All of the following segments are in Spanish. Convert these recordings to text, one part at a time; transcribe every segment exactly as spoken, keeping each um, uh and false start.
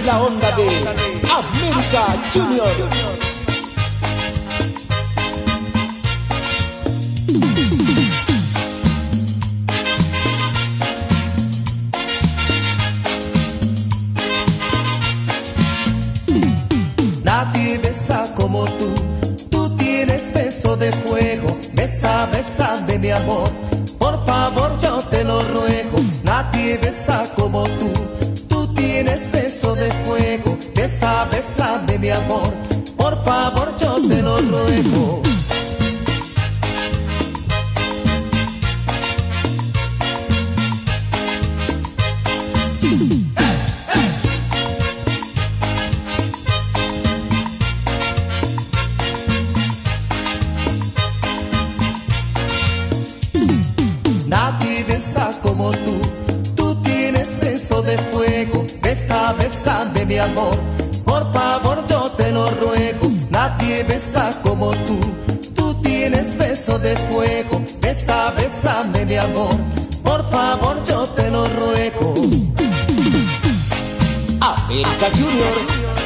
la onda de América Junior. Nadie besa como tú, tú tienes beso de fuego. Besa, besa de mi amor, por favor yo te lo ruego. Nadie besa como tú, tú tienes beso de fuego. Besa, besa de mi amor, por favor yo te lo ruego. Nadie besa como tú, tú tienes beso de fuego. Besa, besa de mi amor, por favor yo te lo ruego. Nadie besa como tú, tú tienes beso de fuego. Besa, besa de mi amor, por favor yo te lo ruego. América Junior.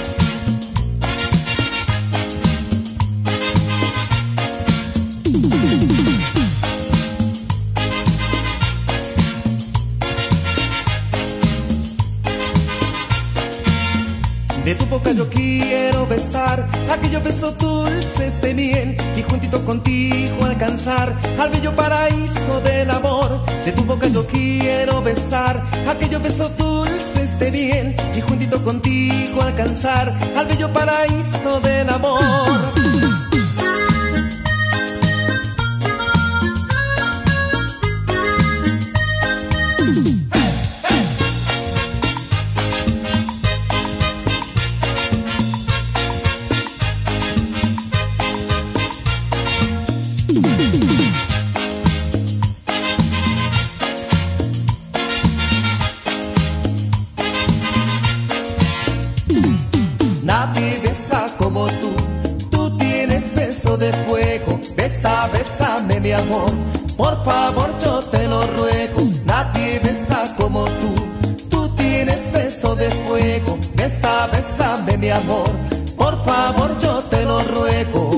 De tu boca yo quiero besar aquellos besos dulces de miel y juntito contigo alcanzar al bello paraíso del amor. De tu boca yo quiero besar aquellos besos dulces de miel y juntito contigo alcanzar al bello paraíso del amor. Nadie besa como tú, tú tienes beso de fuego. Besa, besa de mi amor, por favor yo te lo ruego. Nadie besa como tú, tú tienes beso de fuego. Besa, besa de mi amor, por favor yo te lo ruego.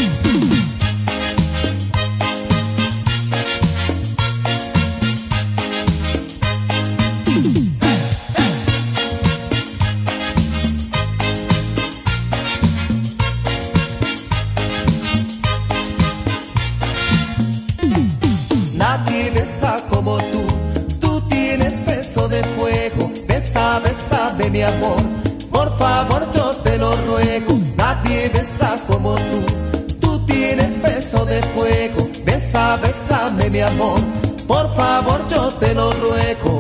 Nadie besa como tú, tú tienes beso de fuego. Besa, besa de mi amor, por favor yo te lo ruego. Nadie besa como tú, tú tienes beso de fuego. Besa, besa de mi amor, por favor yo te lo ruego.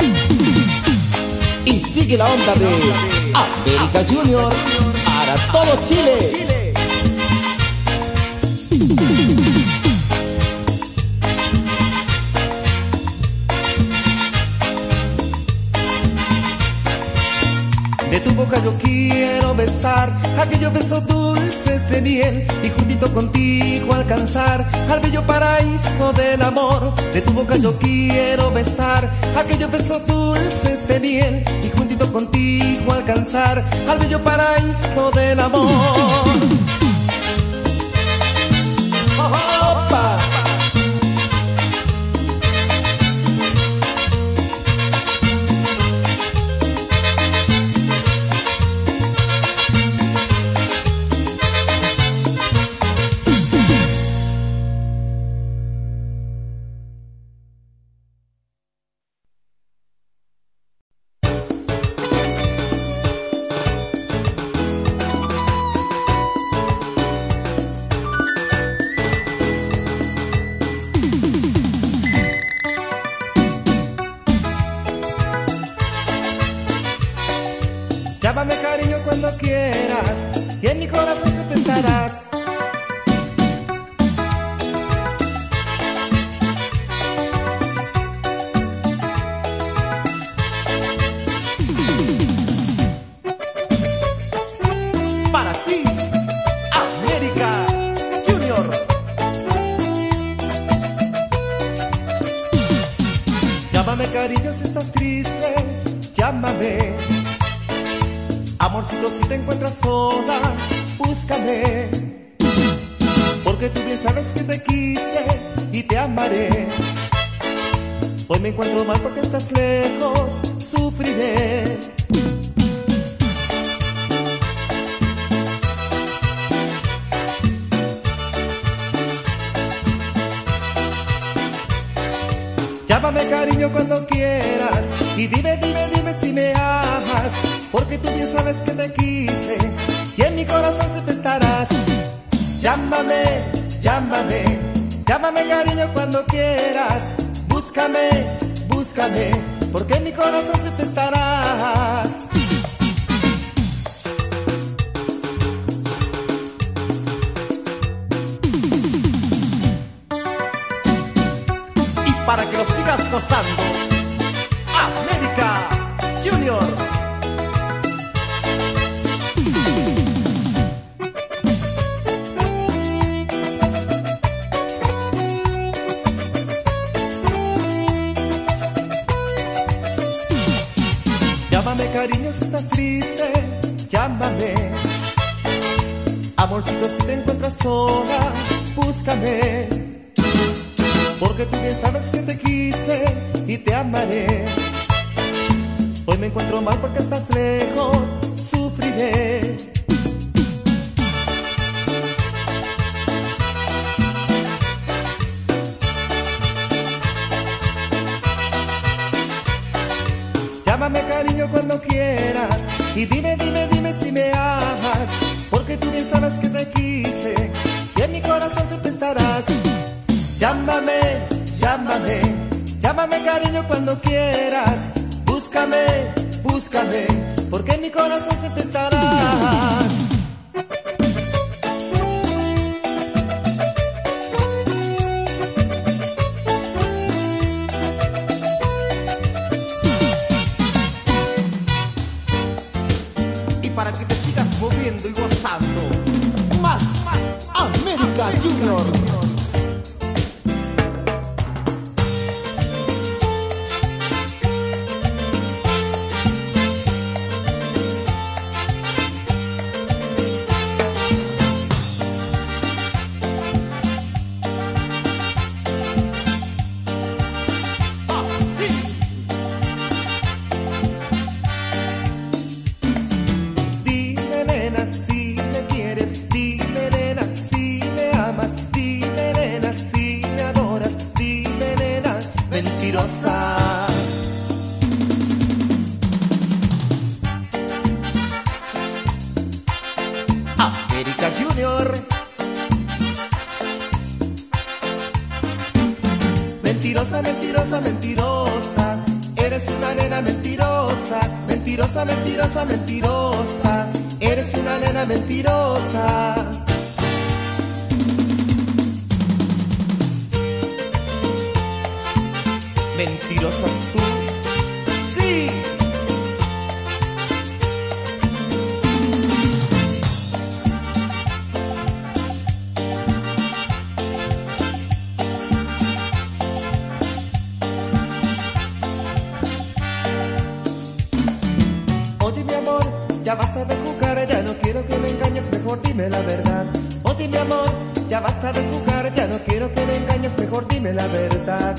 Y sigue la onda de América Junior para todo Chile. De tu boca yo quiero besar aquellos besos dulces de miel y juntito contigo alcanzar al bello paraíso del amor. De tu boca yo quiero besar aquellos besos dulces de miel y juntito contigo alcanzar al bello paraíso del amor. ¡Opa! Llámame cariño cuando quieras y en mi corazón siempre estarás. Para ti, América Junior. Llámame cariño si estás triste, llámame. Amorcito, si te encuentras sola, búscame, porque tú bien sabes que te quise y te amaré. Hoy me encuentro mal porque estás lejos, sufriré. Llámame cariño cuando quieras y dime, dime, dime si me amas, porque tú bien sabes que te quise y en mi corazón siempre estarás. Llámame, llámame, llámame cariño cuando quieras. Búscame, búscame, porque en mi corazón siempre estarás. Y para que lo sigas gozando, América Junior. Llámame cariño si estás triste, llámame. Amorcito, si te encuentras sola, búscame, porque tú bien sabes que te quise y te amaré. Hoy me encuentro mal porque estás lejos, sufriré. Llámame cariño cuando quieras y dime, dime, dime si me amas, porque tú bien sabes que te quise y en mi corazón siempre estarás. Llámame, llámame, llámame cariño cuando quieras. Búscame, búscame, porque en mi corazón siempre estarás. Para que te sigas moviendo y gozando más, más América Junior. Mentirosa. América Junior. Mentirosa, mentirosa, mentirosa. Eres una nena mentirosa. Mentirosa, mentirosa, mentirosa. Eres una nena mentirosa. Mentirosa tú, sí. Oye mi amor, ya basta de jugar, ya no quiero que me engañes, mejor dime la verdad. Oye mi amor, ya basta de jugar, ya no quiero que me engañes, mejor dime la verdad.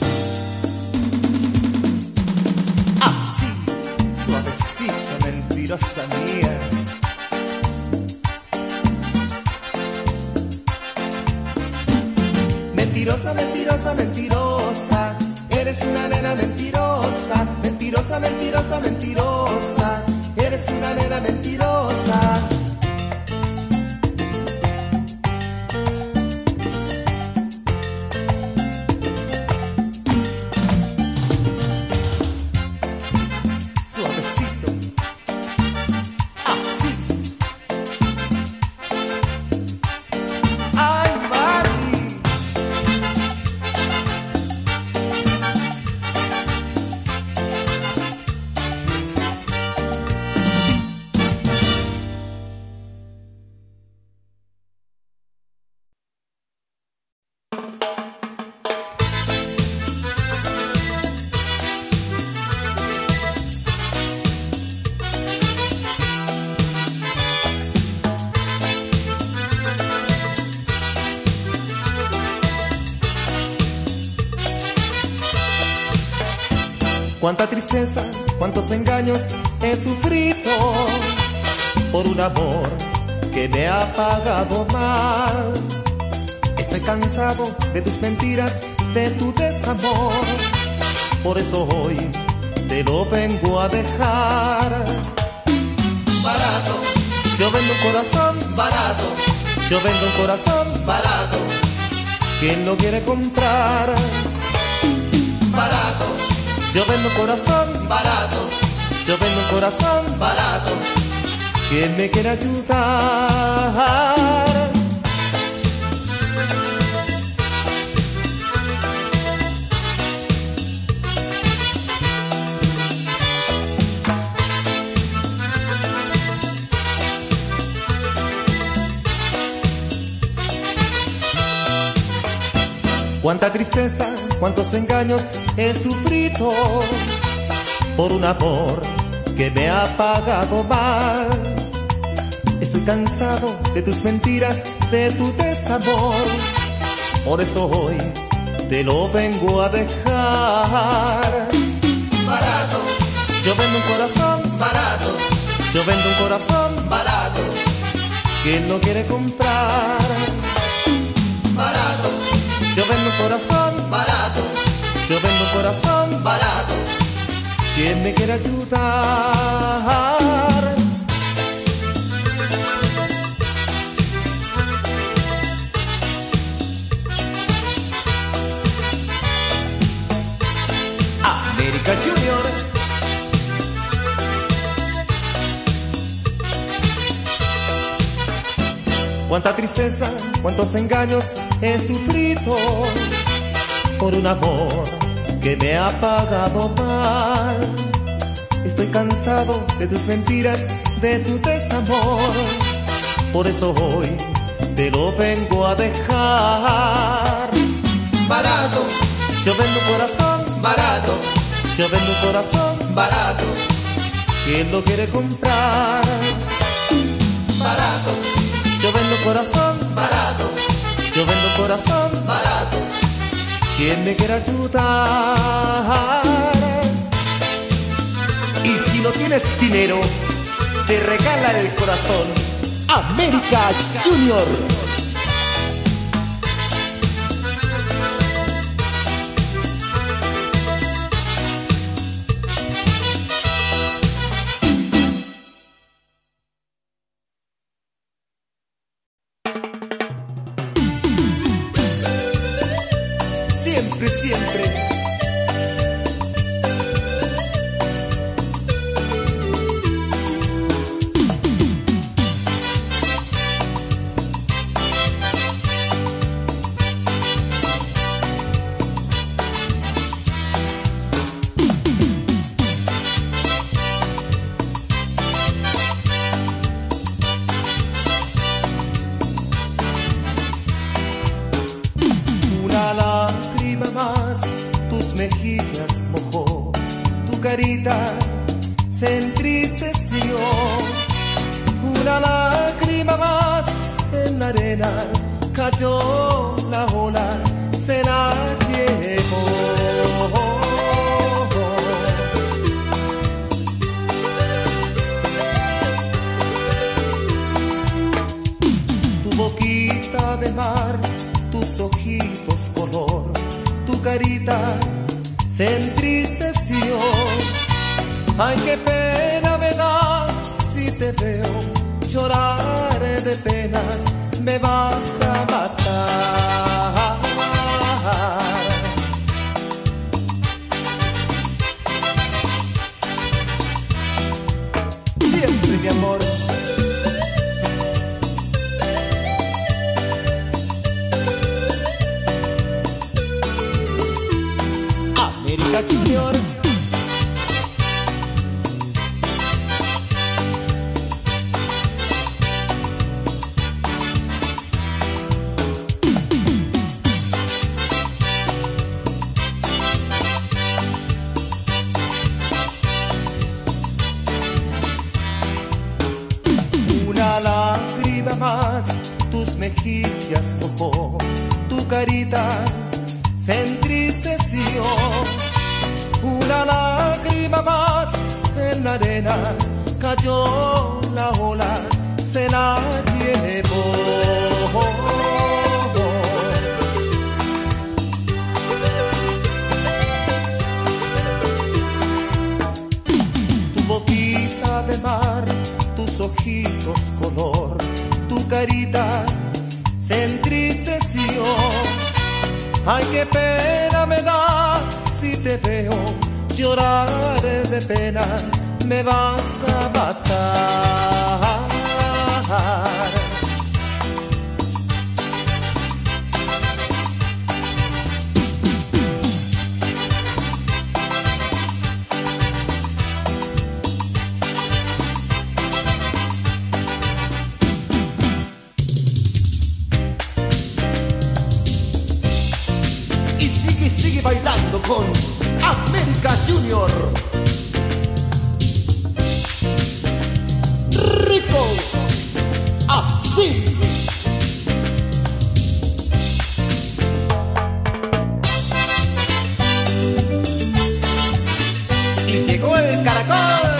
Suavecita, mentirosa mía. Mentirosa, mentirosa, mentirosa. Eres una nena mentirosa. Mentirosa, mentirosa, mentirosa. Eres una nena mentirosa. Cuánta tristeza, cuántos engaños he sufrido por un amor que me ha pagado mal. Estoy cansado de tus mentiras, de tu desamor. Por eso hoy te lo vengo a dejar. Barato, yo vendo un corazón barato, yo vendo un corazón barato, ¿quién lo quiere comprar? barato, Yo vendo un corazón barato, yo vendo un corazón barato, ¿quién me quiere ayudar? Cuánta tristeza, cuántos engaños he sufrido por un amor que me ha pagado mal. Estoy cansado de tus mentiras, de tu desamor. Por eso hoy te lo vengo a dejar. barato, Yo vendo un corazón, barato, yo vendo un corazón, barato, ¿quién lo quiere comprar? barato, Yo vendo un corazón, barato, yo vendo un corazón, barato, ¿quién me quiere ayudar? América Junior. Cuánta tristeza, cuántos engaños he sufrido por un amor que me ha pagado mal. Estoy cansado de tus mentiras, de tu desamor. Por eso hoy te lo vengo a dejar. barato, Yo vendo un corazón, barato, yo vendo un corazón, barato, ¿quién lo quiere comprar? barato, Yo vendo un corazón, barato, yo vendo un corazón, barato, ¿quién me quiere ayudar? Y si no tienes dinero, te regala el corazón. América Junior. Siempre, siempre. Una lágrima más tus mejillas mojó, tu carita se entristeció. Una lágrima más en la arena cayó, la ola se la llevó. Tu boquita de mar, tus ojitos color, tu carita se entristeció. Ay, qué pena me da si te veo llorar de penas, me vas a matar. Siempre, mi amor. América Junior. Una lágrima más tus mejillas mojó, tu carita se entristeció. Una lágrima en la arena, cayó la ola, se la llevó. Tu boquita de mar, tus ojitos color, tu carita se entristeció. Ay, qué pena me da si te veo llorar de pena, me vas a matar. Y sigue, sigue bailando con América Junior. Rico, así. Y llegó el caracol.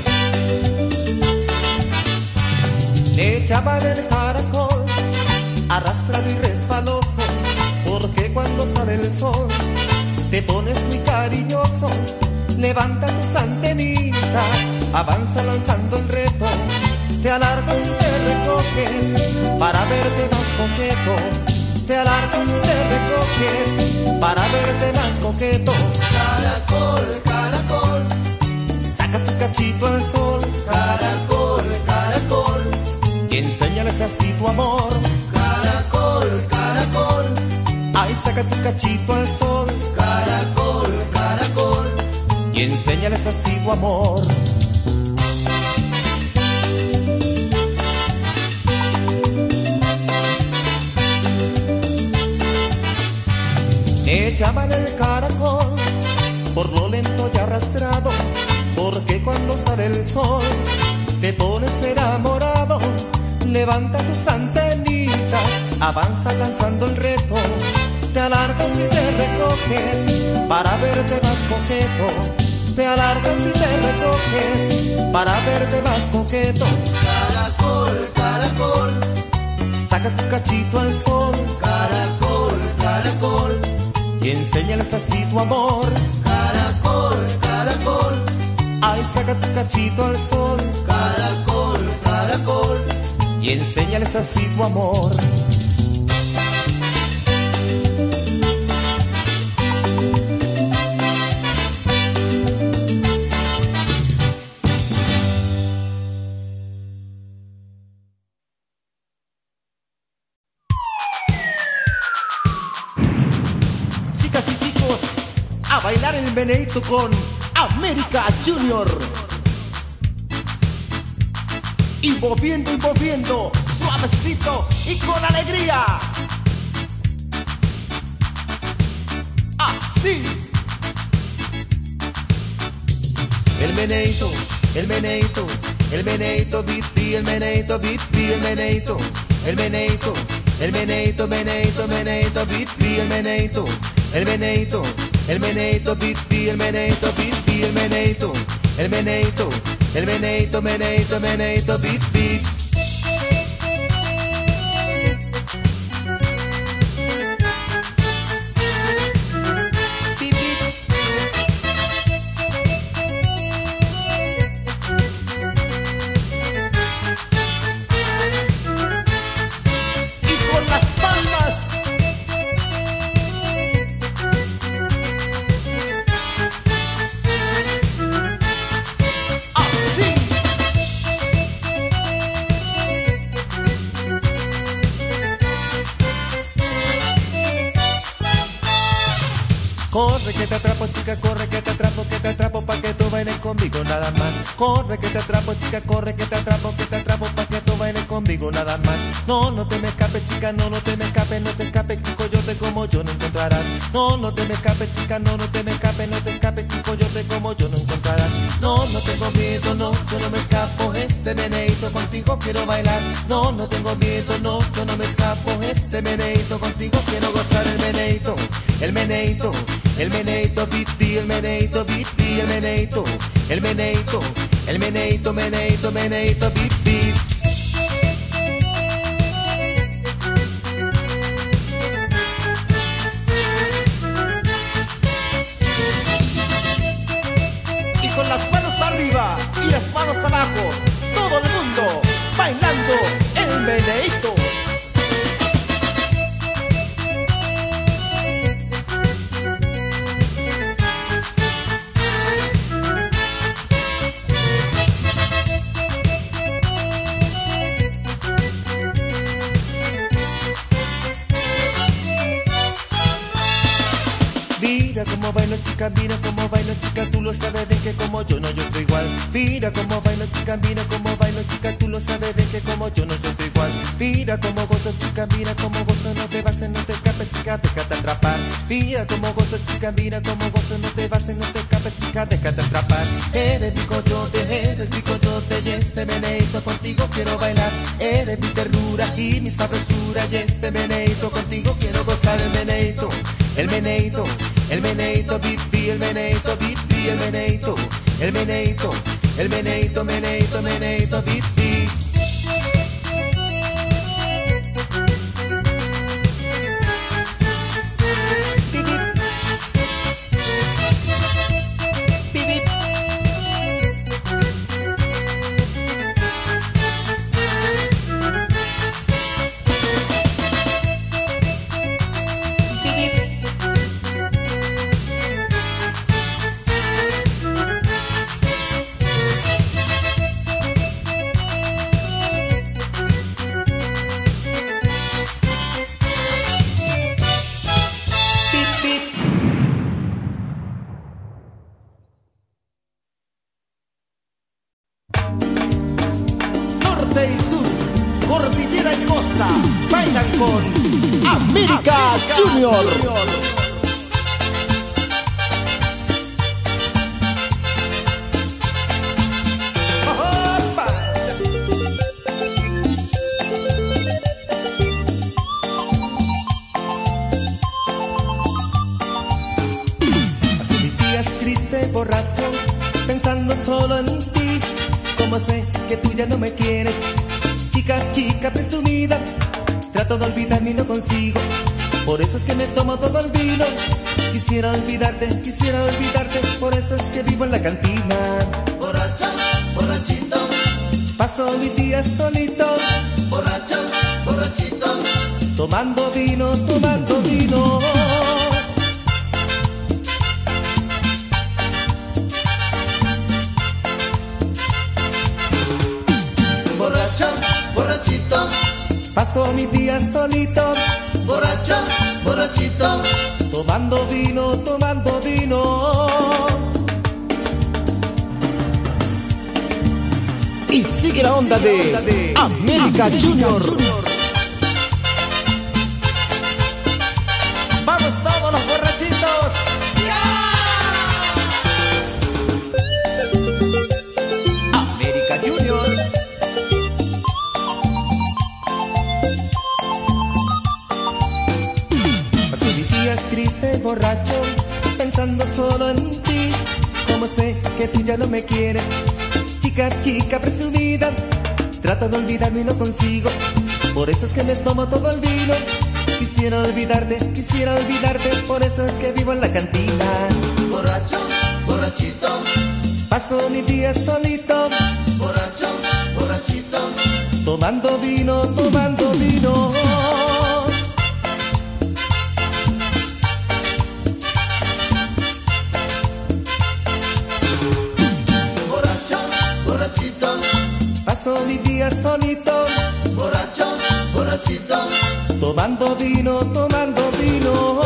Le echaban el caracol, arrastrado y resbaloso, porque cuando sale el sol te pones muy cariñoso. Levanta tus antenitas, avanza lanzando el reto, te alargas y te recoges para verte más coqueto. Te alargas y te recoges para verte más coqueto. Caracol, caracol, Saca tu cachito al sol, caracol, caracol, y enséñales así tu amor. caracol, caracol, Ay, saca tu cachito al sol, caracol, caracol, y enséñales así tu amor. Me llaman el caracol por lo lento y arrastrado, porque cuando sale el sol te pones enamorado. Levanta tus antenitas, avanza lanzando el reto, te alargas y te recoges para verte más coqueto. Te alargas y te recoges para verte más coqueto. caracol, caracol, Saca tu cachito al sol caracol, caracol, y enséñales así tu amor. caracol, caracol, Ay, saca tu cachito al sol caracol, caracol, y enséñales así tu amor. Chicas y chicos, a bailar el meneíto con América Junior. Y moviendo y moviendo, suavecito y con alegría. Así. El meneíto, el meneíto, el meneíto, bipi, el meneíto, bipi, el meneíto, el meneíto, el meneíto, meneíto, meneíto, bipi, el meneíto, el meneíto, el meneíto, bipi, el meneíto, bipi, el meneíto, el meneíto, el meneíto, meneíto, meneíto, bipi. Corre que te atrapo, chica, corre que te atrapo, que te atrapo pa' que tú bailes conmigo nada más. Corre que te atrapo, chica, corre que te atrapo, que te atrapo pa' que tú bailes conmigo nada más. No, no te me escapes, chica, no, no te me escapes, no te escapes, que un coyote como yo no encontrarás. No, no te me escapes, chica, no, no te me escapes, no te escapes, que un coyote como yo no encontrarás. No, no tengo miedo, no, yo no me escapo, este meneíto contigo quiero bailar. No, no tengo miedo, no, yo no me escapo, este meneíto contigo quiero gozar el meneíto, el meneíto. El meneíto, bipi, el meneíto, bipi, el meneíto, el meneito, el meneito, meneito, meneito, bip, bip. Y con las manos arriba y las manos abajo, todo el mundo bailando el meneito. Mira cómo bailo chica, mira cómo bailo chica, tú lo sabes bien que como yo no, yo estoy igual. Mira cómo bailo chica, mira cómo bailo chica, tú lo sabes bien que como yo no, yo estoy igual. Mira cómo gozo chica, mira cómo gozo, no te vas a no te escapes chica, déjate atrapar. Mira cómo gozo chica, mira cómo gozo, no te vas a no te escapes chica, déjate atrapar. Eres mi coyote, eres mi coyote y este meneito contigo quiero bailar. Eres mi ternura y mi sabrosura y este meneito contigo quiero gozar el meneito, el meneito. El meneito, bibi, el meneito, bibi, el meneito, el meneito, el meneito, meneito, meneito, bibi. Norte y sur, cordillera y costa, bailan con América Junior. Paso mis días triste, borracho, pensando solo en ti. Como sé que tú ya no me quieres, chica, chica presumida, trato de olvidarme y no consigo, por eso es que me tomo todo el vino. Quisiera olvidarte, quisiera olvidarte, por eso es que vivo en la cantina. Borracho, borrachito, Paso mis días solito, borracho, borrachito, tomando vino, tomando vino. borracho, borrachito, Paso mis días solito, borracho, borrachito, tomando vino, tomando vino. Y sigue la onda de América Junior. Vamos todos los borrachitos. América Junior. Paso mis días triste, borracho, pensando solo en ti. Como sé que tú ya no me quieres, chica, chica presumida, trato de olvidarme y no consigo, por eso es que me tomo todo el vino. Quisiera olvidarte, quisiera olvidarte, por eso es que vivo en la cantina. borracho, borrachito, Paso mis días solito, borracho, borrachito, tomando vino, tomando vino. borracho, borrachito, Paso mis días solito, borracho, borrachito, tomando vino, tomando vino.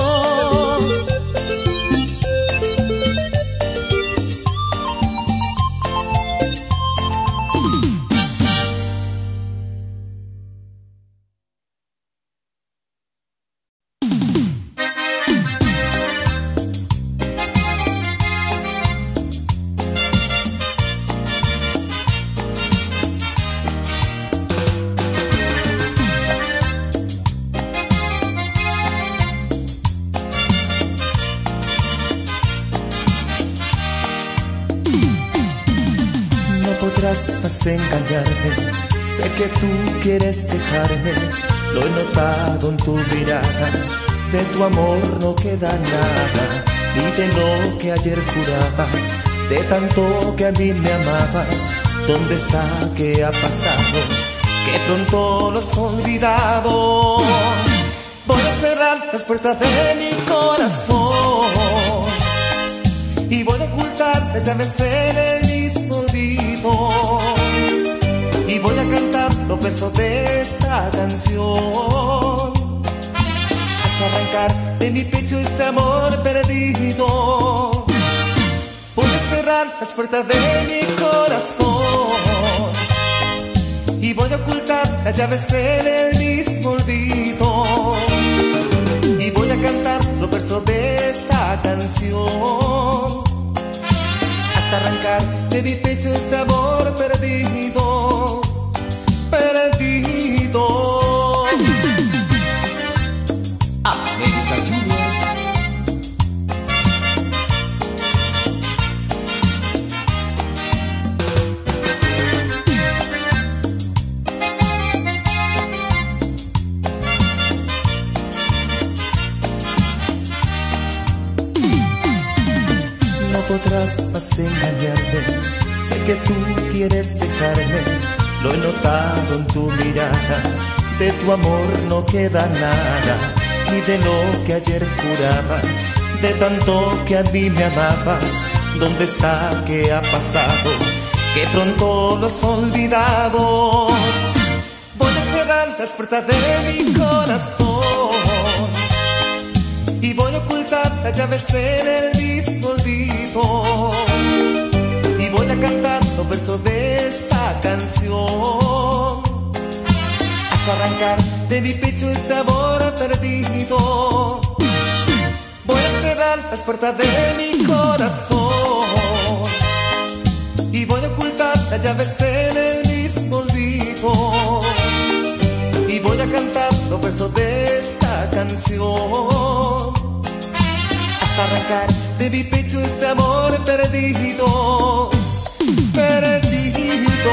vas a engañarme. Sé que tú quieres dejarme, lo he notado en tu mirada. De tu amor no queda nada, ni de lo que ayer jurabas, de tanto que a mí me amabas. ¿Dónde está? ¿Qué ha pasado? Que pronto lo has olvidado. Voy a cerrar las puertas de mi corazón y voy a ocultar las llaves en el mismo olvido. Y voy a cantar los versos de esta canción hasta arrancar de mi pecho este amor perdido. Voy a cerrar las puertas de mi corazón y voy a ocultar las llaves en el mismo olvido. Y voy a cantar los versos de esta canción hasta arrancar de mi pecho este amor perdido, perdido. América Junior. No podrás más engañarme, sé que tú quieres dejarme, lo he notado en tu mirada. De tu amor no queda nada, ni de lo que ayer jurabas, de tanto que a mí me amabas. ¿Dónde está? ¿Qué ha pasado? Que pronto lo has olvidado. Voy a cerrar las puertas de mi corazón y voy a ocultar las llaves en el mismo olvido. Y voy a cantar los versos de esta canción hasta arrancar de mi pecho este amor perdido. Voy a cerrar las puertas de mi corazón y voy a ocultar las llaves en el mismo olvido. Y voy a cantar los versos de esta canción hasta arrancar de mi pecho este amor perdido, perdido.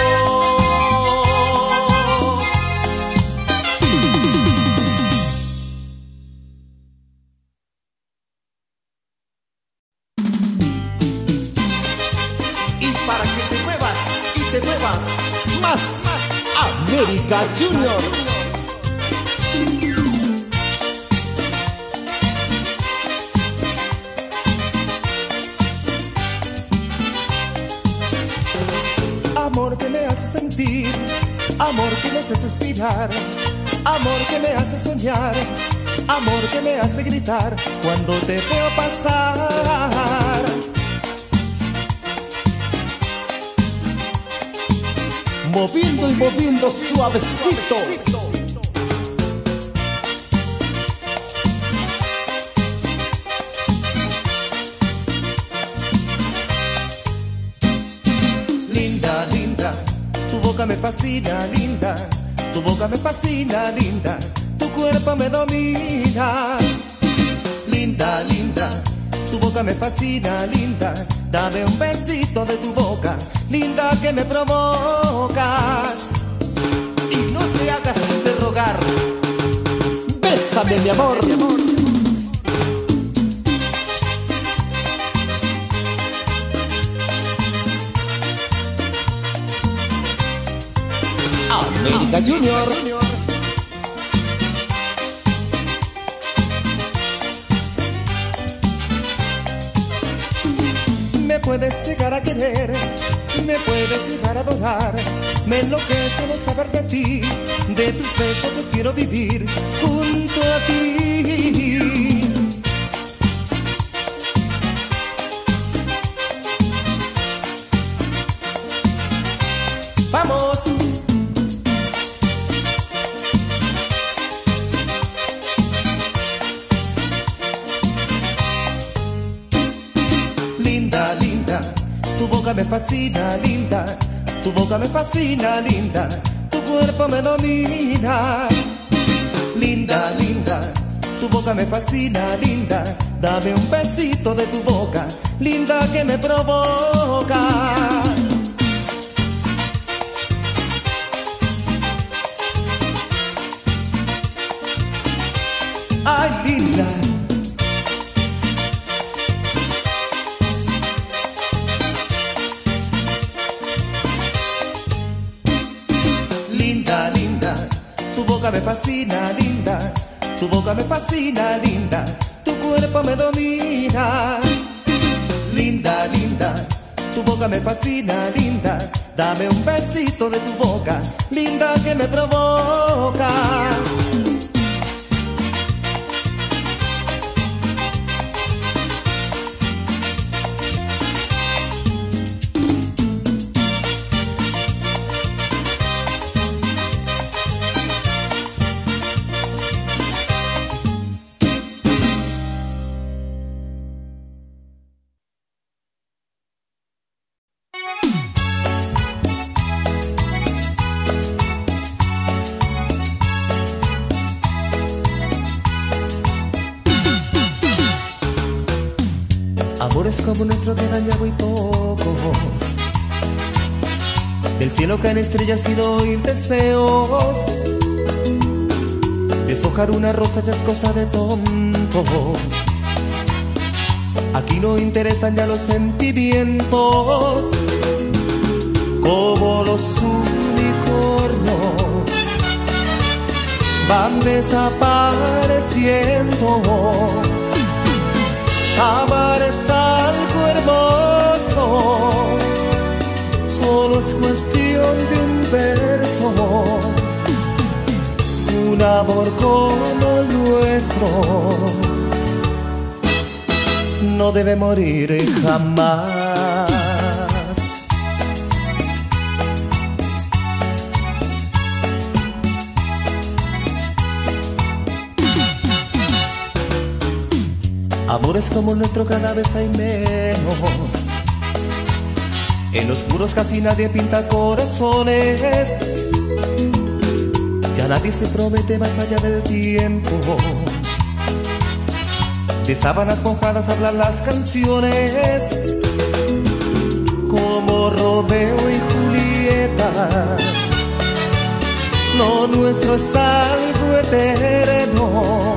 Más América Junior. Amor que me hace sentir, amor que me hace suspirar, amor que me hace soñar, amor que me hace gritar cuando te veo pasar. Moviendo y moviendo suavecito. Linda, linda, tu boca me fascina, linda, tu boca me fascina, linda, tu cuerpo me domina. Linda, linda, tu boca me fascina, linda, dame un besito de tu boca, linda, que me provocas. Y no te hagas interrogar. Bésame, mi amor. América Junior. Me puedes llegar a querer, me puedes llegar a adorar, me enloquece no saber de ti, de tus besos yo quiero vivir junto a ti. ¡Vamos! Linda, linda, tu boca me fascina, linda, tu boca me fascina, linda, tu cuerpo me domina. Linda, linda, tu boca me fascina, linda, dame un besito de tu boca, linda, que me provoca. ay linda. Linda, linda, tu boca me fascina, linda. Tu boca me fascina, linda. Tu cuerpo me domina. Linda, linda, tu boca me fascina, linda. Dame un besito de tu boca, linda, que me provoca. Amores como nuestro quedan ya muy pocos. Del cielo caen estrellas sin oír deseos. Deshojar una rosa ya es cosa de tontos. Aquí no interesan ya los sentimientos. Como los unicornios van desapareciendo. Amar es algo hermoso, solo es cuestión de un verso. Un amor como el nuestro no debe morir jamás. Amores como el nuestro cada vez hay menos. En los muros casi nadie pinta corazones. Ya nadie se promete más allá del tiempo. De sábanas mojadas hablan las canciones. Como Romeo y Julieta. Lo nuestro es algo eterno.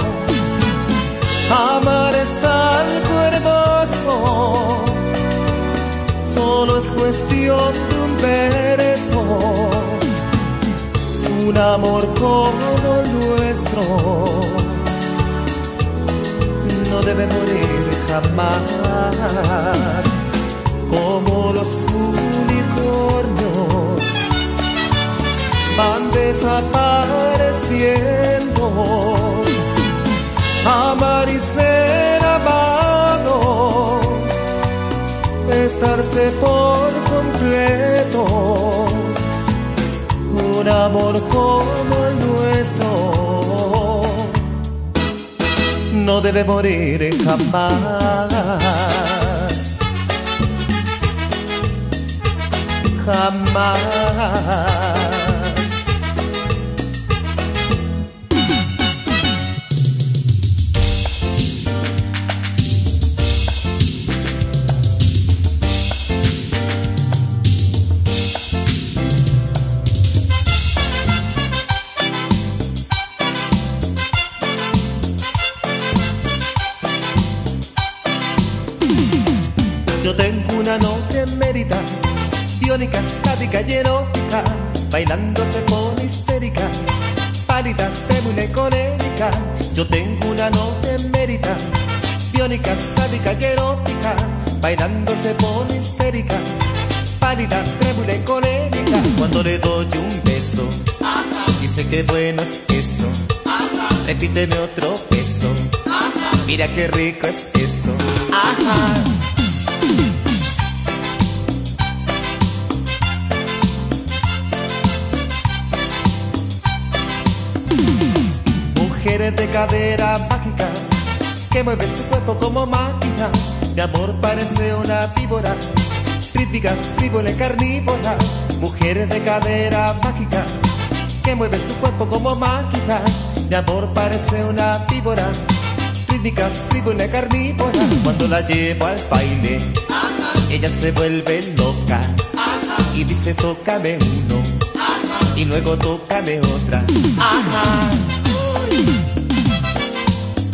Amar es algo hermoso, solo es cuestión de un verso. Un amor como el nuestro no debe morir jamás. Como los unicornios van desapareciendo. Amar y ser amado, estarse por completo. Un amor como el nuestro no debe morir jamás. Jamás. Yo tengo una novia emérita, biónica, sádica y erótica, bailando se pone histérica, pálida, trémula y colérica. Yo tengo una novia emérita, biónica, sádica y erótica, bailando se pone histérica, pálida, trémula y colérica. Cuando le doy un beso, dice que bueno es eso, repíteme otro beso, mira qué rico es eso. Ajá. Mujeres de cadera mágica que mueve su cuerpo como máquina. Mi amor parece una víbora, rítmica, frívola y carnívora. Mujeres de cadera mágica que mueve su cuerpo como máquina. Mi amor parece una víbora, rítmica, frívola y carnívora. Cuando la llevo al baile, ella se vuelve loca y dice tócame uno y luego tócame otra. Ajá.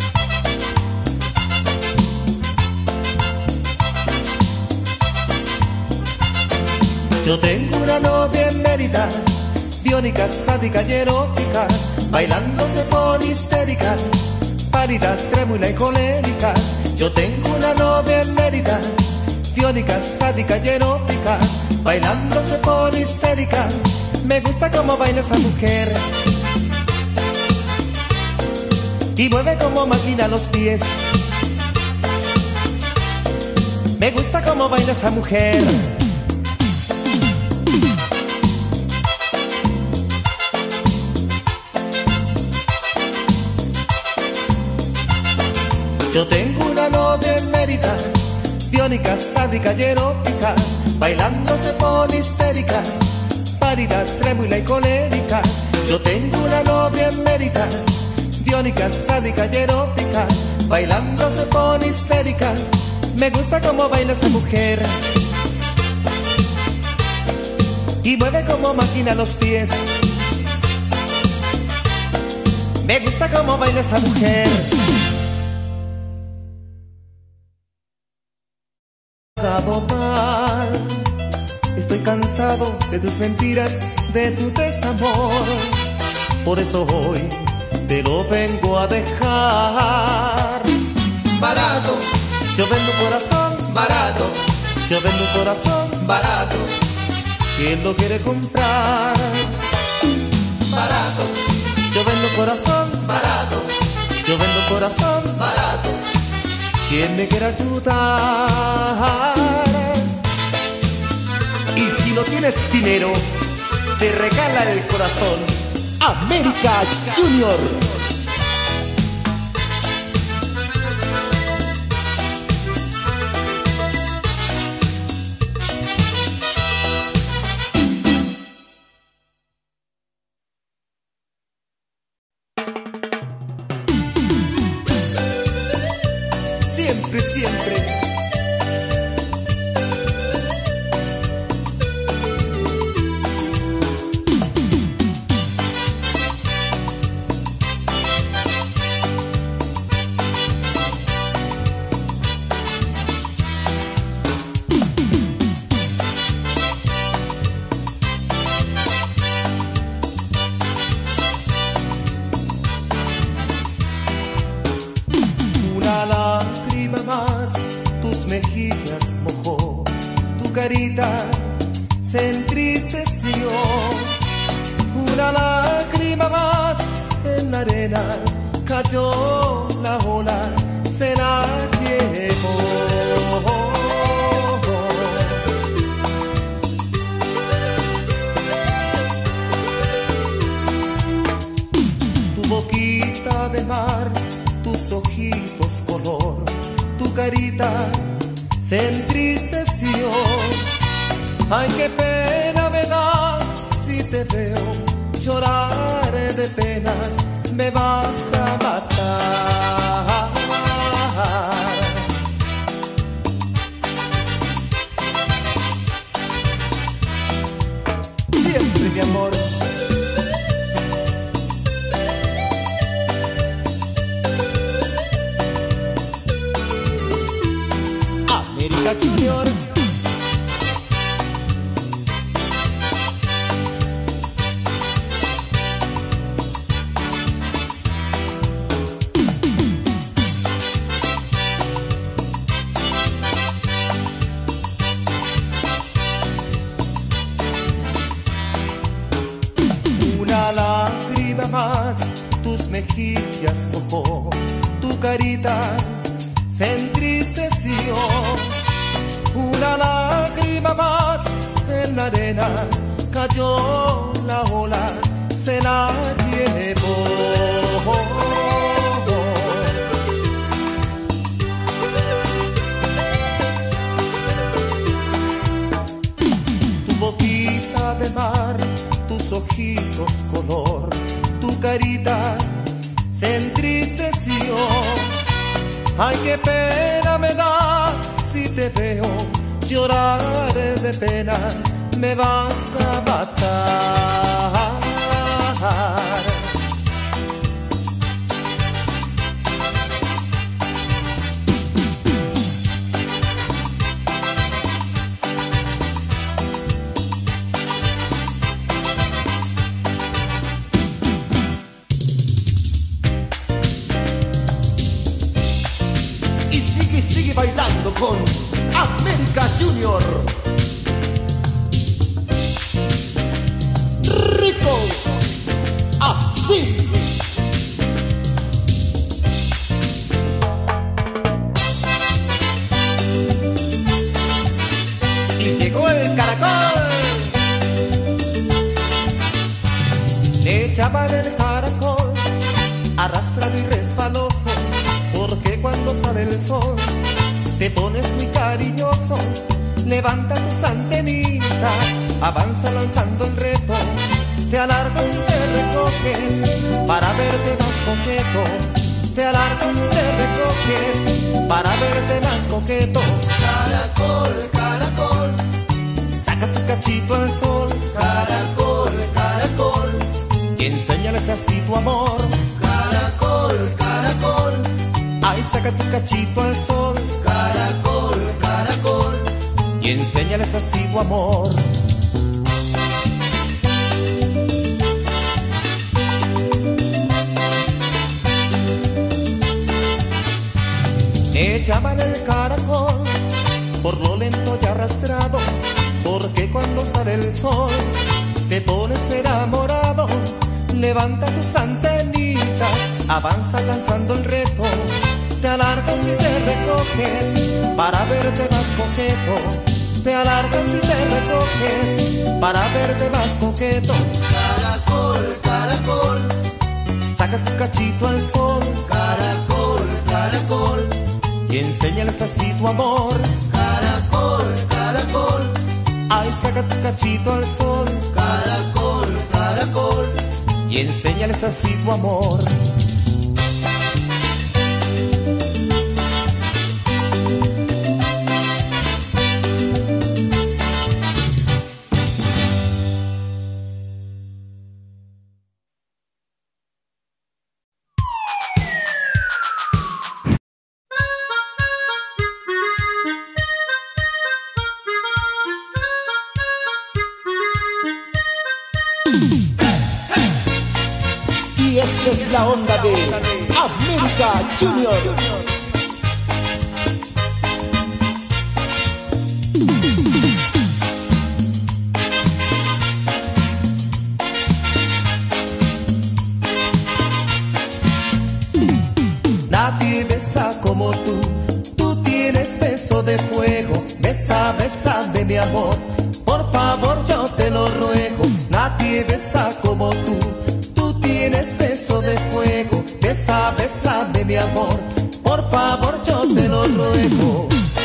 Yo tengo una novia en Mérida, biónica, sádica y erótica, bailando se pone histérica, pálida, trémula y colérica. Yo tengo una novia en Mérida, biónica, sádica y erótica, bailando se pone histérica. Me gusta como baila esa mujer y mueve como máquina los pies. Me gusta como baila esa mujer. Yo tengo una novia en Mérida, biónica, sádica y erótica, bailando se pone histérica, pálida, trémula y colérica. Yo tengo una novia en Mérida, biónica, sádica y erótica, bailando se pone histérica. Me gusta como baila esa mujer y mueve como máquina los pies. Me gusta como baila esa mujer. Mal. Estoy cansado de tus mentiras, de tu desamor. Por eso hoy te lo vengo a dejar. Barato, Yo vendo corazón, barato, yo vendo corazón. barato, ¿Quién lo quiere comprar? barato, Yo vendo corazón, barato, yo vendo corazón. barato. ¿Quién me quiere ayudar? Y si no tienes dinero, te regala el corazón. América Junior. Siempre, siempre. Una lágrima más tus mejillas mojó, tu carita se entristeció. Una lágrima más en la arena cayó, la ola se la llevó. Tu boquita de mar, tus ojitos color, tu carita se entristeció. Ay, qué pena me da si te veo llorar de penas, me vas a matar. Siempre, mi amor. América Junior. Una lágrima más tus mejillas mojó, tu carita se entristeció. Una lágrima más en la arena cayó, la ola se la llevó. Tu boquita de mar, tus ojitos color, tu carita se entristeció. Ay, qué pena me da si te veo llorar de pena, me vas a matar. con América Junior. Rico, así. Y llegó el caracol. Le echaban el caracol, arrastrado y resbaloso, porque cuando sale el sol te pones muy cariñoso. Levanta tus antenitas, avanza lanzando el reto, te alargas y te recoges para verte más coqueto. Te alargas y te recoges para verte más coqueto. Caracol, caracol, Saca tu cachito al sol, caracol, caracol, y enséñales así tu amor. caracol, caracol, Ay, saca tu cachito al sol, caracol, caracol, y enséñales así tu amor. Me llaman el caracol por lo lento y arrastrado, porque cuando sale el sol te pones enamorado. Levanta tus antenitas, avanza lanzando el reto, te alargas y te recoges para verte más coqueto. Te alargas y te recoges para verte más coqueto. caracol, caracol, Saca tu cachito al sol caracol, caracol, y enséñales así tu amor. caracol, caracol, Ay, saca tu cachito al sol caracol, caracol, y enséñales así tu amor. Y esta es la onda de América Junior. Nadie besa como tú, tú tienes beso de fuego. Besa, besa de mi amor, por favor yo te lo ruego. Nadie besa como tú, tú tienes beso de fuego. Besa, besa de mi amor, por favor yo te lo ruego.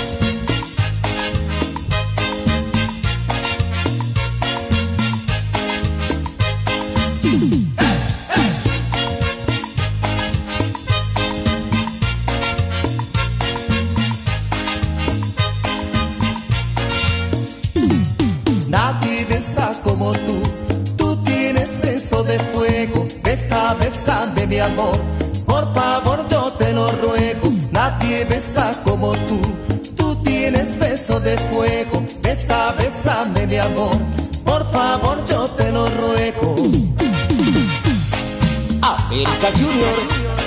Nadie besa como tú, tú tienes beso de fuego. Besa, besa de mi amor, por favor yo te lo ruego. Nadie besa como tú, tú tienes beso de fuego. Besa, besa de mi amor, por favor yo te lo ruego. América Junior.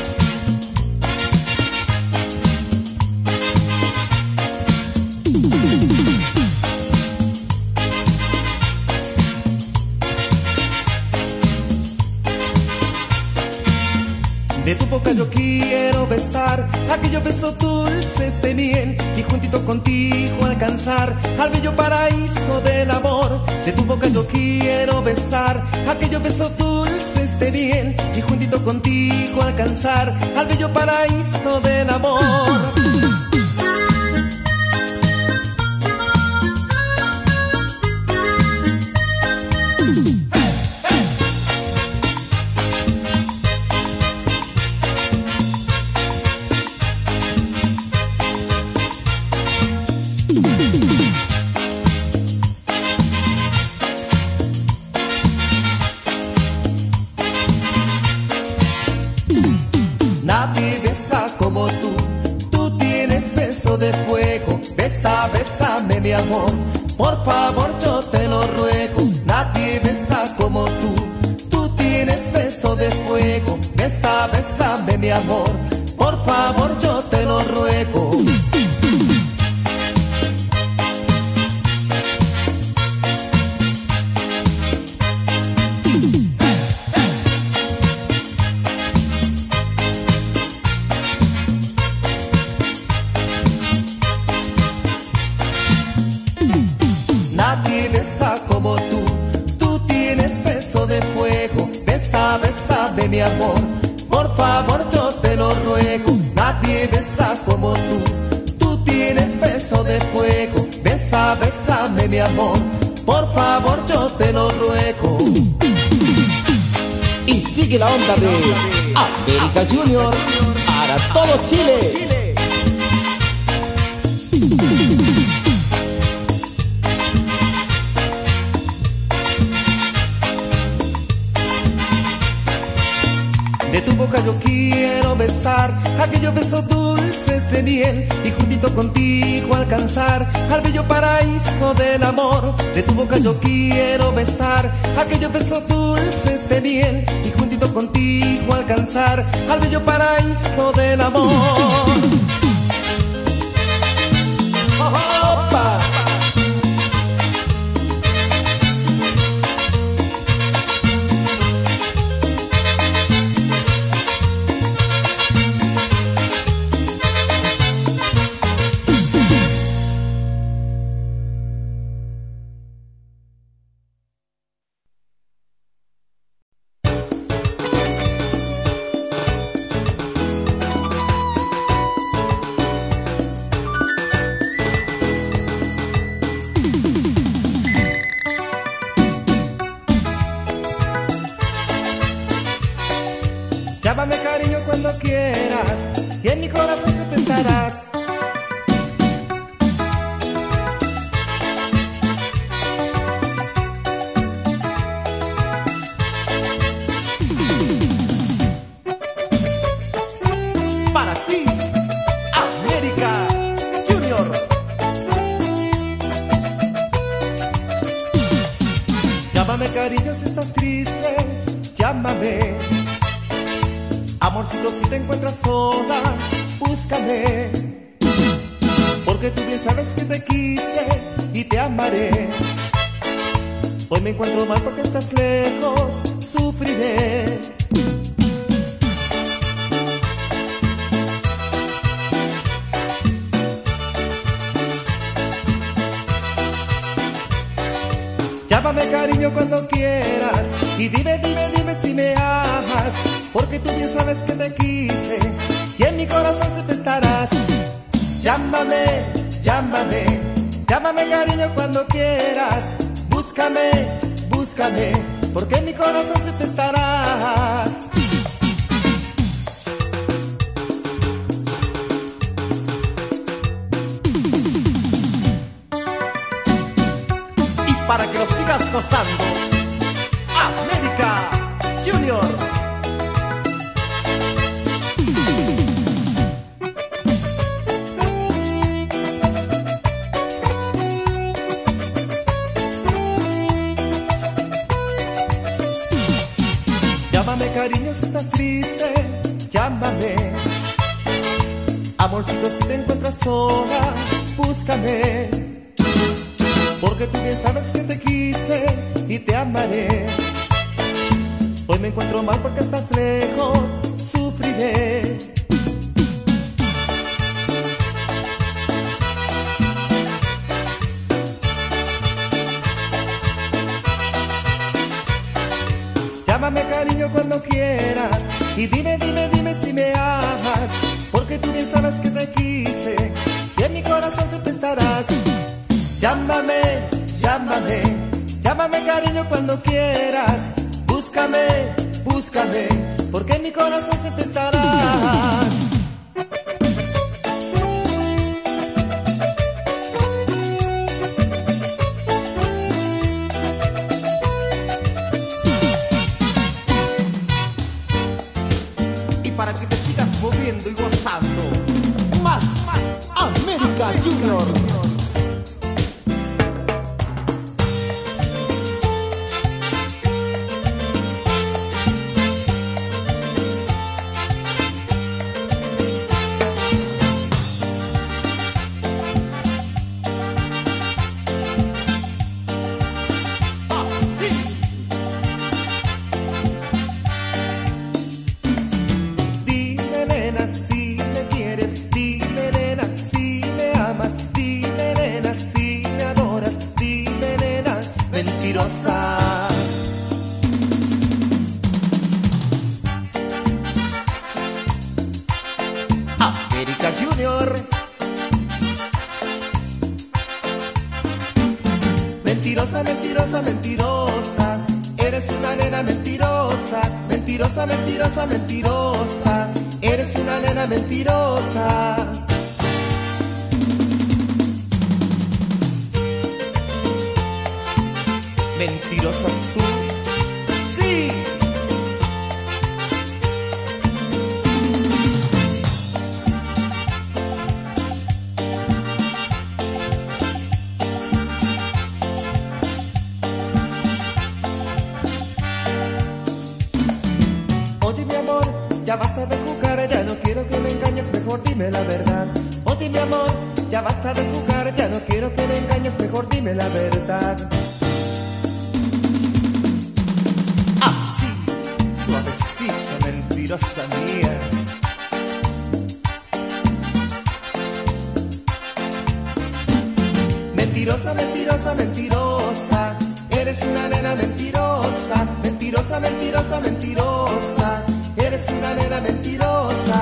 De tu boca yo quiero besar aquellos besos dulces de miel, y juntito contigo alcanzar al bello paraíso del amor. De tu boca yo quiero besar aquellos besos dulces de miel, y juntito contigo alcanzar al bello paraíso del amor. Nadie besa como tú, tú tienes beso de fuego. Besa, besa de mi amor, por favor yo te lo ruego. Nadie besa como tú, tú tienes beso de fuego. Besa, besa de mi amor, por favor yo te lo ruego. mi amor. Por favor, yo te lo ruego, nadie besa como tú. Tú tienes beso de fuego, besa, bésame mi amor. Por favor, yo te lo ruego. Y sigue la onda de América Junior para todo Chile. De tu boca yo quiero besar aquellos besos dulces de miel y juntito contigo alcanzar al bello paraíso del amor. De tu boca yo quiero besar aquellos besos dulces de miel y juntito contigo alcanzar al bello paraíso del amor. ¡Opa! Llámame cariño cuando quieras y en mi corazón siempre estarás. Para ti, América Junior. Llámame cariño si estás triste, llámame. Amorcito, si te encuentras sola, búscame. Porque tú bien sabes que te quise y te amaré. Hoy me encuentro mal porque estás lejos, sufriré. Llámame cariño cuando quieras y dime, dime, dime si me amas. Porque tú bien sabes que te quise y en mi corazón siempre estarás. Llámame, llámame, llámame cariño cuando quieras. Búscame, búscame, porque en mi corazón siempre estarás. Y para que lo sigas gozando, América Junior. Llámame cariño si estás triste, llámame. Amorcito, si te encuentras sola, búscame. Porque tú bien sabes que te quise y te amaré. Hoy me encuentro mal porque estás lejos, sufriré. Llámame cariño cuando quieras y dime, dime, dime si me amas. Porque tú bien sabes que te quise y en mi corazón siempre estarás. Llámame, llámame, llámame cariño cuando quieras. Búscame, búscame, porque en mi corazón siempre estarás. Para que te sigas moviendo y gozando más, más América Junior. Dime América Junior. Mentirosa, mentirosa, mentirosa, eres una nena mentirosa. Mentirosa, mentirosa, mentirosa, eres una nena mentirosa. Mentirosa tú, sí. Oye mi amor, ya basta de jugar, ya no quiero que me engañes, mejor dime la verdad. Oye mi amor, ya basta de jugar, ya no quiero que me engañes, mejor dime la verdad. Suavecita, mentirosa mía. Mentirosa, mentirosa, mentirosa, eres una nena mentirosa. Mentirosa, mentirosa, mentirosa, eres una nena mentirosa.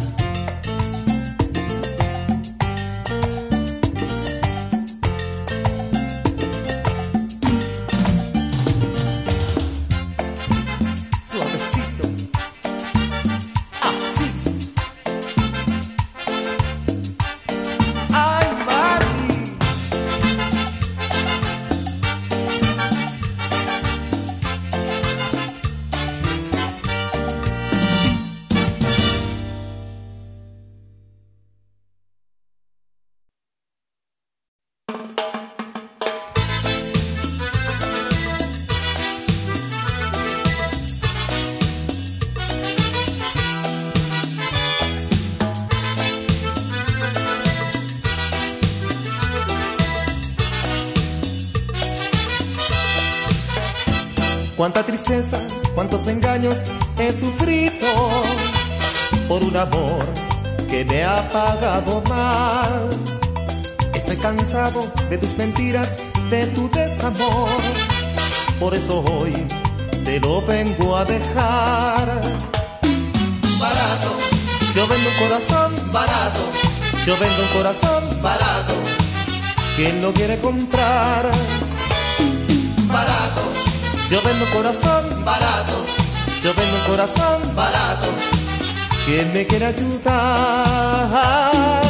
Cuánta tristeza, cuántos engaños he sufrido por un amor que me ha pagado mal. Estoy cansado de tus mentiras, de tu desamor. Por eso hoy te lo vengo a dejar. Barato, yo vendo un corazón barato, yo vendo un corazón barato, ¿quién lo quiere comprar? barato, Yo vendo un corazón barato, yo vendo un corazón barato, ¿quién me quiere ayudar?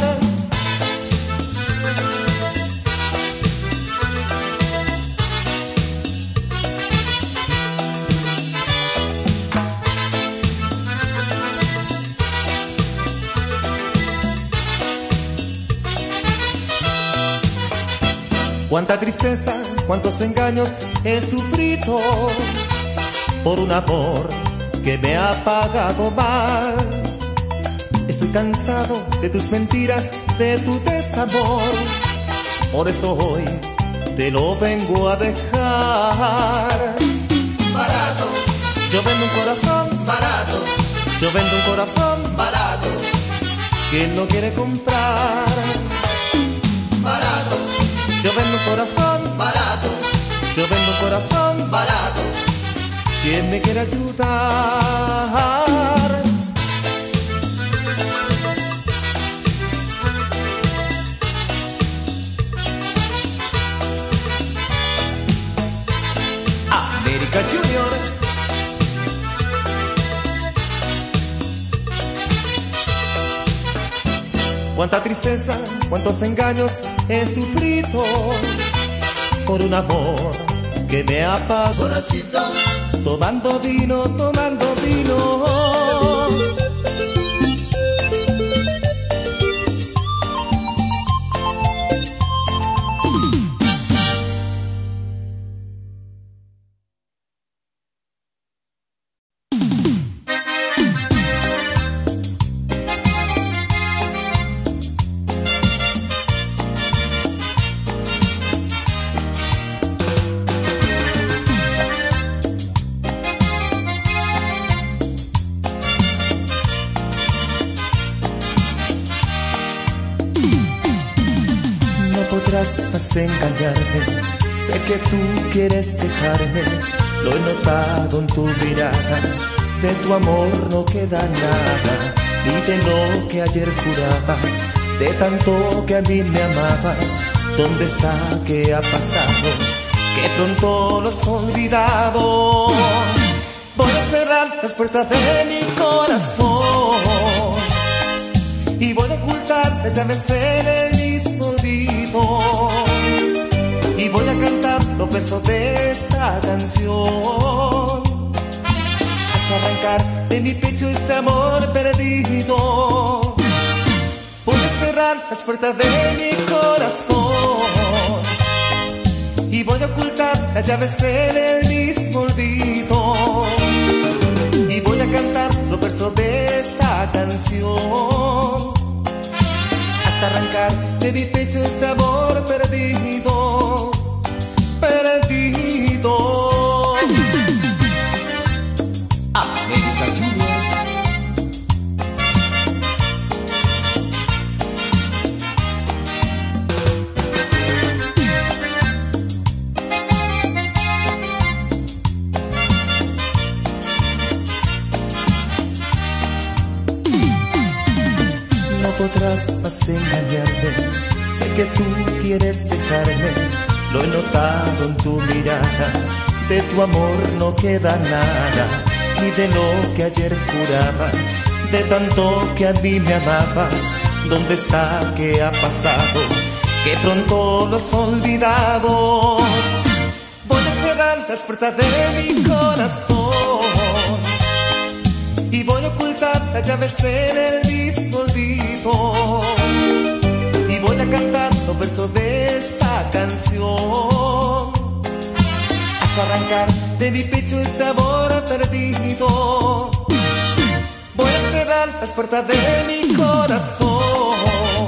Cuánta tristeza, cuántos engaños he sufrido por un amor que me ha pagado mal. Estoy cansado de tus mentiras, de tu desamor. Por eso hoy te lo vengo a dejar. barato, Yo vendo un corazón, barato, yo vendo un corazón, barato, ¿quién lo quiere comprar? barato, Yo vendo un corazón, barato, yo vendo un corazón, barato, ¿quién me quiere ayudar? América Junior. Cuánta tristeza, cuántos engaños he sufrido por un amor que me ha pagado. borrachito, Tomando vino, tomando vino. Podrás engañarme, sé que tú quieres dejarme, lo he notado en tu mirada, de tu amor no queda nada. ni de lo que ayer jurabas, de tanto que a mí me amabas. ¿Dónde está? ¿Qué ha pasado? Que pronto lo has olvidado. Voy a cerrar las puertas de mi corazón y voy a ocultar las llaves en el mismo olvido, y voy a cantar los versos de esta canción hasta arrancar de mi pecho este amor perdido. Voy a cerrar las puertas de mi corazón y voy a ocultar las llaves en el mismo olvido, y voy a cantar los versos de esta canción hasta arrancar de mi pecho este amor perdido, perdido. América Junior. No podrás más engañarme, sé que tú quieres dejarme, lo he notado en tu mirada, de tu amor no queda nada, ni de lo que ayer jurabas, de tanto que a mí me amabas. ¿Dónde está? ¿Qué ha pasado? Que pronto lo has olvidado. Voy a cerrar las puertas de mi corazón y voy a ocultar las llaves en el mismo olvido, y voy a cantar los versos de esta canción hasta arrancar de mi pecho este amor perdido. Voy a cerrar las puertas de mi corazón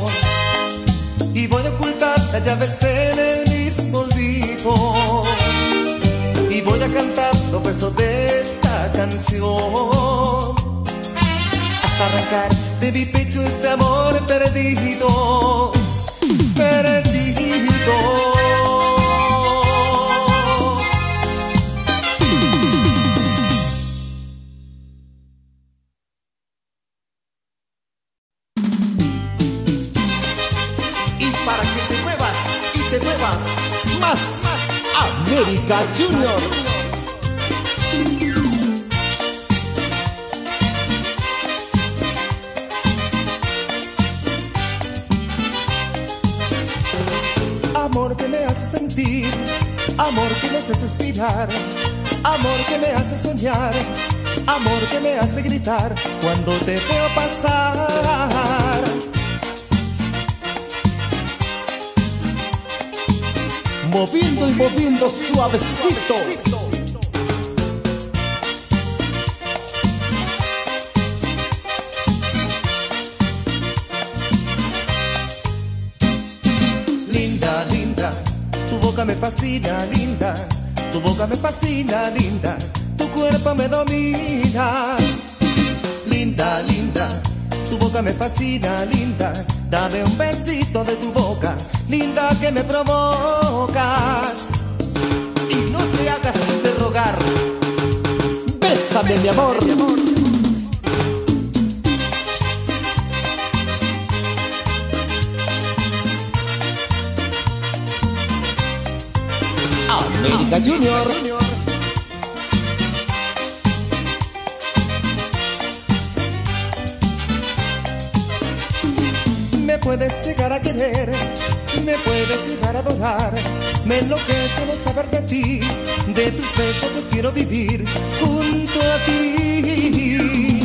y voy a ocultar las llaves en el mismo olvido, y voy a cantar los versos de esta canción hasta arrancar de mi pecho este amor perdido, perdido. Y para que te muevas y te muevas más, América Junior. Amor que me hace sentir, amor que me hace suspirar, amor que me hace soñar, amor que me hace gritar cuando te veo pasar. Moviendo y moviendo suavecito. Linda, linda, tu boca me fascina, linda, tu boca me fascina, linda, tu cuerpo me domina. Linda, linda, tu boca me fascina, linda, dame un besito de tu boca, linda, que me provocas. Y no te hagas interrogar, Bésame, mi amor. América Junior. Me puedes llegar a querer, me puedes llegar a adorar, me enloquece no saber de ti, de tus besos yo quiero vivir junto a ti.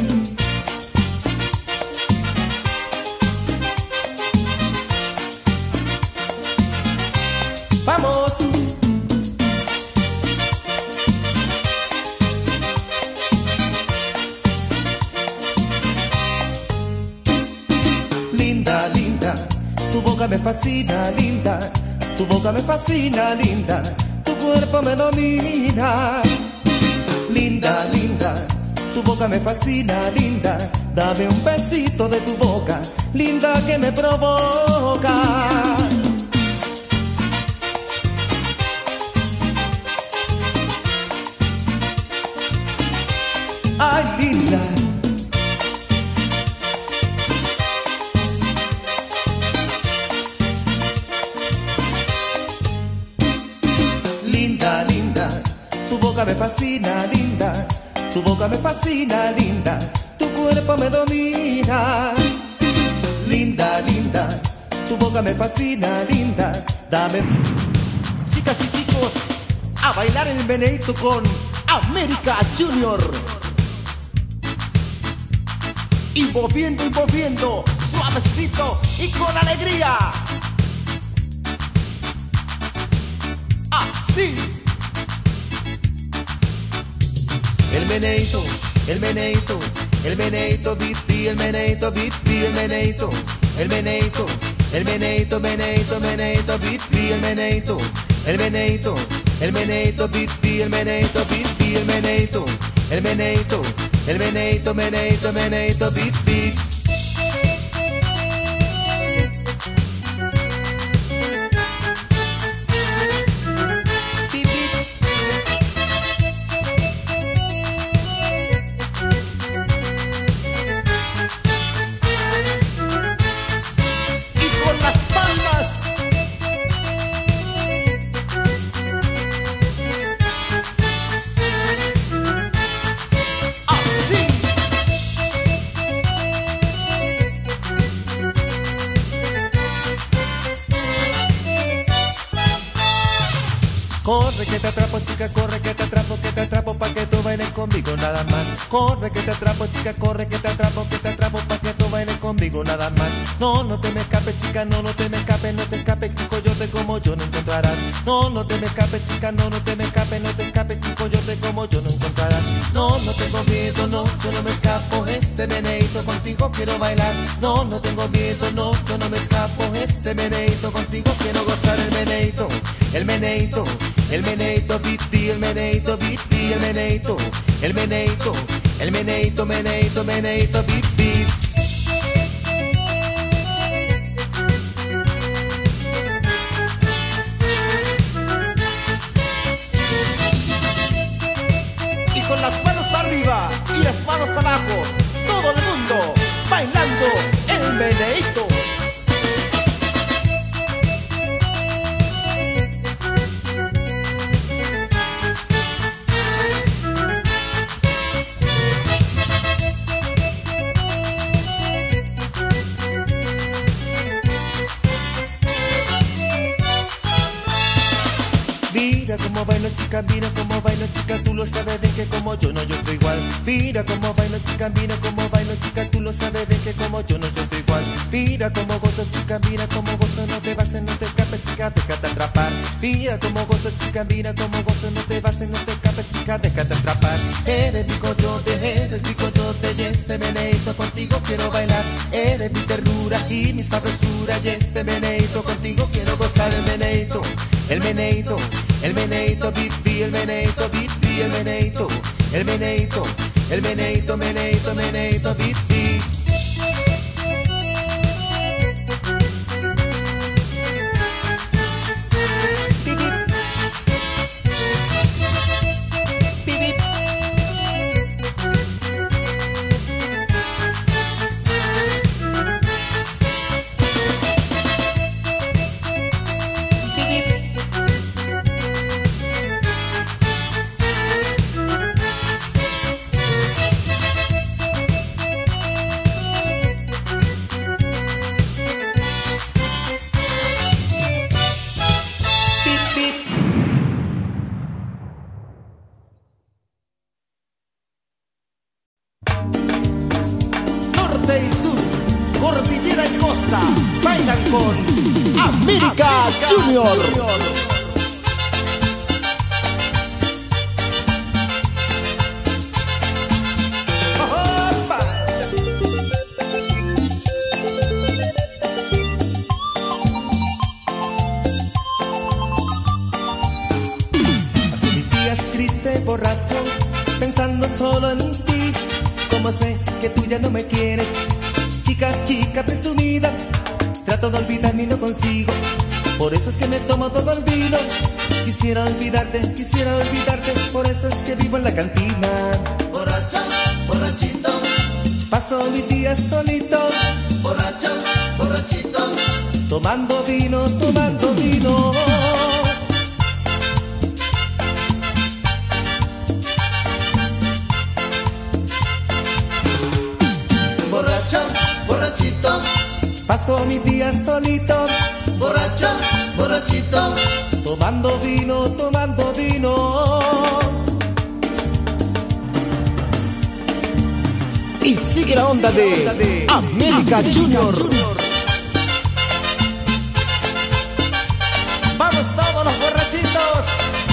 ¡Vamos! Linda, linda, tu boca me fascina, linda, tu boca me fascina, linda, tu cuerpo me domina. Linda, linda, tu boca me fascina, linda, dame un besito de tu boca, linda, que me provoca. Ay, linda. boca me fascina, linda. Tu boca me fascina, linda. Tu cuerpo me domina. Linda, linda. Tu boca me fascina, linda. Dame. Chicas y chicos, a bailar el meneíto con América Junior. Y moviendo y moviendo, suavecito y con alegría. Así. El meneíto, el meneíto, el meneíto, bipi, el meneíto, bipi, el meneíto, el meneíto, el meneíto, meneíto, meneíto, bipi, el meneíto, el meneíto, el meneíto, bipi, el meneíto, bipi, el meneíto, el meneíto, el meneíto, meneíto, meneíto, bipi. Corre que te atrapo, chica, corre que te atrapo, que te atrapo pa' que tú bailes conmigo nada más. Corre que te atrapo, chica, corre que te atrapo, que te atrapo pa' que tú bailes conmigo nada más. No, no te me escapes, chica, no, no te me escapes, no te escapes, que coyote como yo no encontrarás. No, no te me escapes, chica, no, no te me escapes, no te escapes, que coyote como yo no encontrarás. No, no tengo miedo, no, yo no me escapo, este meneíto contigo quiero bailar. No, no tengo miedo, no, yo no me escapo, este meneíto contigo quiero gozar el meneíto, el meneíto. El meneíto, bipi, el meneíto, bipi, el meneíto, el meneíto, el meneíto, meneíto, meneíto, bipi. Y con las manos arriba y las manos abajo, todo el mundo bailando el meneíto. Mira cómo bailo, chica, mira cómo bailo, chica, tú lo sabes bien que como yo no yo estoy igual. Mira cómo bailo, chica, mira cómo bailo, chica, tú lo sabes bien que como yo no yo estoy igual. Mira cómo gozo, chica, mira cómo gozo, no te vas, no te escapes, chica, déjate atrapar. Mira cómo gozo, chica, mira cómo gozo, no te vas, no te escapes, chica, déjate atrapar. Eres mi coyote, eres mi coyote, y este meneíto contigo quiero bailar. Eres mi ternura y mi sabrosura, y este meneíto contigo quiero gozar el meneíto, el meneíto. El meneíto, bipi, el meneíto, bipi, el meneíto, el meneíto, el meneíto, meneíto, meneíto, bipi. Norte y sur, cordillera y costa, bailan con América Junior. Paso mis días triste, borracho, pensando solo en ti. Como sé que tú ya no me quieres, chica, chica presumida, trato de olvidarme y no consigo. Por eso es que me tomo todo el vino. Quisiera olvidarte, quisiera olvidarte, por eso es que vivo en la cantina. Borracho, borrachito, paso mis días solito, borracho, borrachito, tomando vino, tomando vino. Paso mis días solito, borracho, borrachito, tomando vino, tomando vino. Y sigue la onda de América Junior. Vamos todos los borrachitos.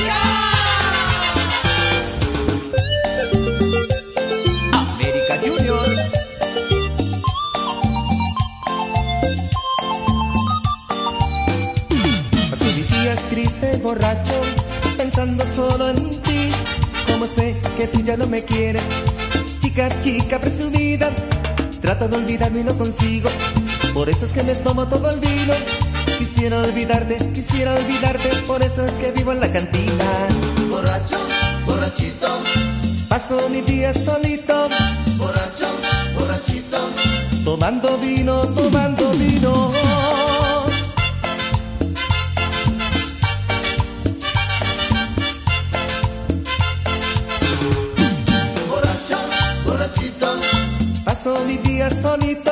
América Junior. Paso mis días triste, borracho, pensando solo en ti. Como sé que tú ya no me quieres, chica, chica presumida, trato de olvidarme y no consigo. Por eso es que me tomo todo el vino. Quisiera olvidarte, quisiera olvidarte, por eso es que vivo en la cantina. borracho, borrachito, Paso mis días solito, borracho, borrachito, tomando vino, tomando vino. borracho, borrachito, Paso mis días solito,